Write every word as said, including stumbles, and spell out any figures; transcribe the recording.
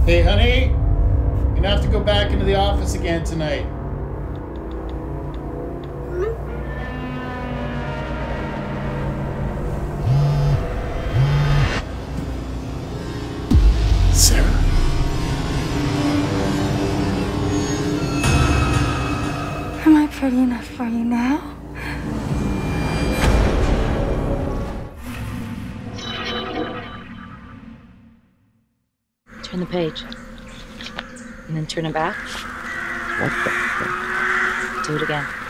Hey, honey, you're gonna have to go back into the office again tonight. Sarah. Am I pretty enough for you now? Turn the page. And then turn it back. Do it again.